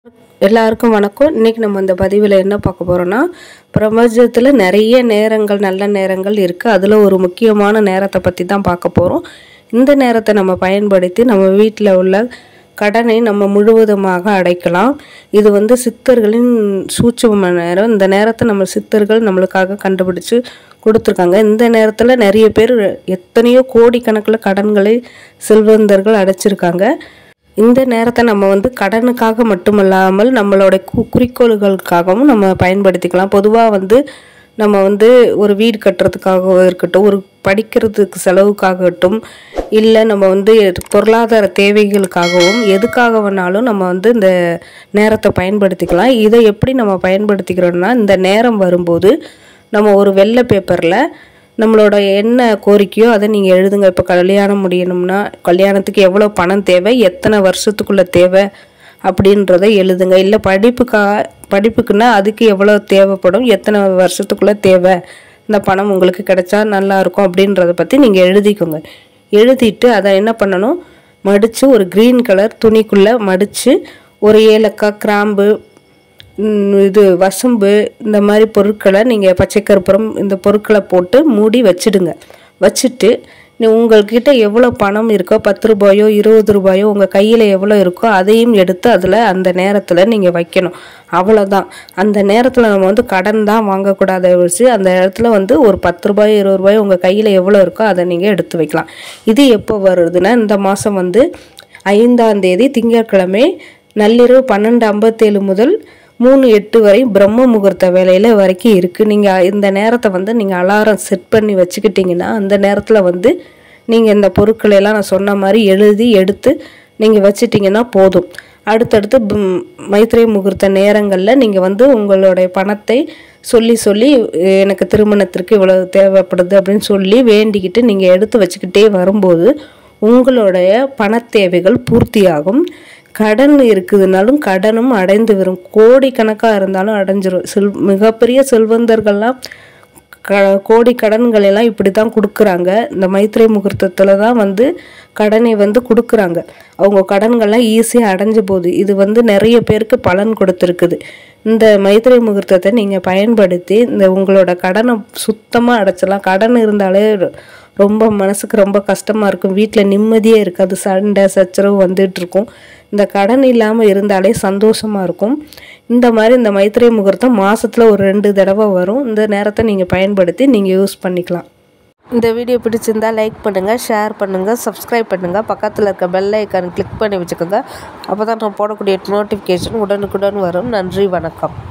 எல்லாருக்கும் வணக்கம். இன்னைக்கு நம்ம இந்த பதிவில் என்ன பார்க்க போகிறோன்னா, பிரபஞ்சத்தில் நிறைய நேரங்கள், நல்ல நேரங்கள் இருக்குது. அதில் ஒரு முக்கியமான நேரத்தை பற்றி தான் பார்க்க போகிறோம். இந்த நேரத்தை நம்ம பயன்படுத்தி நம்ம வீட்டில் உள்ள கடனை நம்ம முழுவதுமாக அடைக்கலாம். இது சித்தர்களின் சூட்சும நேரம். இந்த நேரத்தை நம்ம சித்தர்கள் நம்மளுக்காக கண்டுபிடிச்சு கொடுத்துருக்காங்க. இந்த நேரத்தில் நிறைய பேர் எத்தனையோ கோடிக்கணக்கில் கடன்களை செல்வந்தர்கள் அடைச்சிருக்காங்க. இந்த நேரத்தை நம்ம கடனுக்காக மட்டுமல்லாமல் நம்மளோட குறிக்கோள்களுக்காகவும் நம்ம பயன்படுத்திக்கலாம். பொதுவாக நம்ம ஒரு வீடு கட்டுறதுக்காக இருக்கட்டும், ஒரு படிக்கிறதுக்கு செலவுக்காகட்டும், இல்லை நம்ம பொருளாதார தேவைகளுக்காகவும் எதுக்காக வேணாலும் நம்ம இந்த நேரத்தை பயன்படுத்திக்கலாம். இதை எப்படி நம்ம பயன்படுத்திக்கிறோம்னா, இந்த நேரம் வரும்போது நம்ம ஒரு வெள்ளை பேப்பரில் நம்மளோட என்ன கோரிக்கையோ அதை நீங்கள் எழுதுங்க. இப்போ கல்யாணம் முடியணும்னா கல்யாணத்துக்கு எவ்வளோ பணம் தேவை, எத்தனை வருஷத்துக்குள்ளே தேவை அப்படின்றத எழுதுங்க. இல்லை படிப்புக்குன்னா அதுக்கு எவ்வளோ தேவைப்படும், எத்தனை வருஷத்துக்குள்ளே தேவை, இந்த பணம் உங்களுக்கு கிடைச்சா நல்லாயிருக்கும் அப்படின்றத பற்றி நீங்கள் எழுதிக்கோங்க. எழுதிட்டு அதை என்ன பண்ணணும், மடித்து ஒரு க்ரீன் கலர் துணிக்குள்ளே மடித்து ஒரு ஏலக்காய், கிராம்பு, வசம்பு, இந்த மாதிரி பொருட்களை நீங்கள் பச்சைக்கற்பூரம் இந்த பொருட்களை போட்டு மூடி வச்சுடுங்க. வச்சுட்டு உங்கள்கிட்ட எவ்வளோ பணம் இருக்கோ, 10 ரூபாயோ 20 ரூபாயோ உங்கள் கையில் எவ்வளோ இருக்கோ அதையும் எடுத்து அதில் அந்த நேரத்தில் நீங்கள் வைக்கணும். அவ்வளோதான். அந்த நேரத்தில் நம்ம கடன் தான் வாங்கக்கூடாத வச்சு அந்த இடத்துல ஒரு 10 ரூபாயோ 20 ரூபாயோ உங்கள் கையில் எவ்வளோ இருக்கோ அதை நீங்கள் எடுத்து வைக்கலாம். இது எப்போ வருதுன்னா, இந்த மாதம் 5ஆம் தேதி திங்கட்கிழமை நள்ளிரவு 12:57 முதல் 3:08 வரை பிரம்ம முகூர்த்த வேலையில் வரைக்கும் இருக்குது. நீங்கள் இந்த நேரத்தை நீங்கள் அலாரம் செட் பண்ணி வச்சுக்கிட்டிங்கன்னா, அந்த நேரத்தில் நீங்கள் இந்த பொருட்களையெல்லாம் நான் சொன்ன மாதிரி எழுதி எடுத்து நீங்கள் வச்சிட்டிங்கன்னா போதும். அடுத்தடுத்து மைத்ரேய முகூர்த்த நேரங்களில் நீங்கள் உங்களுடைய பணத்தை சொல்லி எனக்கு திருமணத்திற்கு இவ்வளோ தேவைப்படுது அப்படின்னு சொல்லி வேண்டிக்கிட்டு நீங்கள் எடுத்து வச்சுக்கிட்டே வரும்போது உங்களுடைய பண தேவைகள் பூர்த்தியாகும். கடன் இருக்குதுனாலும் கடனும் அடைந்து வரும். கோடிக்கணக்காக இருந்தாலும் அடைஞ்சிரும். மிகப்பெரிய செல்வந்தர்கள்லாம் கோடி கடன்கள் எல்லாம் இப்படி தான் கொடுக்குறாங்க. இந்த மைத்ரேய முகூர்த்தத்தில் தான் கடனை கொடுக்குறாங்க. அவங்க கடன்கள்லாம் ஈஸியாக அடைஞ்ச போகுது. இது நிறைய பேருக்கு பலன் கொடுத்துருக்குது. இந்த மைத்ரேய முகூர்த்தத்தை நீங்கள் பயன்படுத்தி உங்களோட கடனை சுத்தமாக அடைச்சிடலாம். கடன் இருந்தாலே ரொம்ப மனசுக்கு ரொம்ப கஷ்டமாக இருக்கும். வீட்டில் நிம்மதியே இருக்காது. சண்டை சச்சரவு வந்துட்டுருக்கும். இந்த கடன் இல்லாமல் இருந்தாலே சந்தோஷமாக இருக்கும். இந்த மாதிரி இந்த மைத்ரேய முகூர்த்தம் மாதத்தில் ஒரு 2 தடவை வரும். இந்த நேரத்தை நீங்கள் பயன்படுத்தி நீங்கள் யூஸ் பண்ணிக்கலாம். இந்த வீடியோ பிடிச்சிருந்தால் லைக் பண்ணுங்கள், ஷேர் பண்ணுங்கள், சப்ஸ்கிரைப் பண்ணுங்கள். பக்கத்தில் இருக்க பெல் ஐக்கான் கிளிக் பண்ணி வச்சுக்கோங்க. அப்போ தான் நான் போடக்கூடிய நோட்டிஃபிகேஷன் உடனுக்குடன் வரும். நன்றி, வணக்கம்.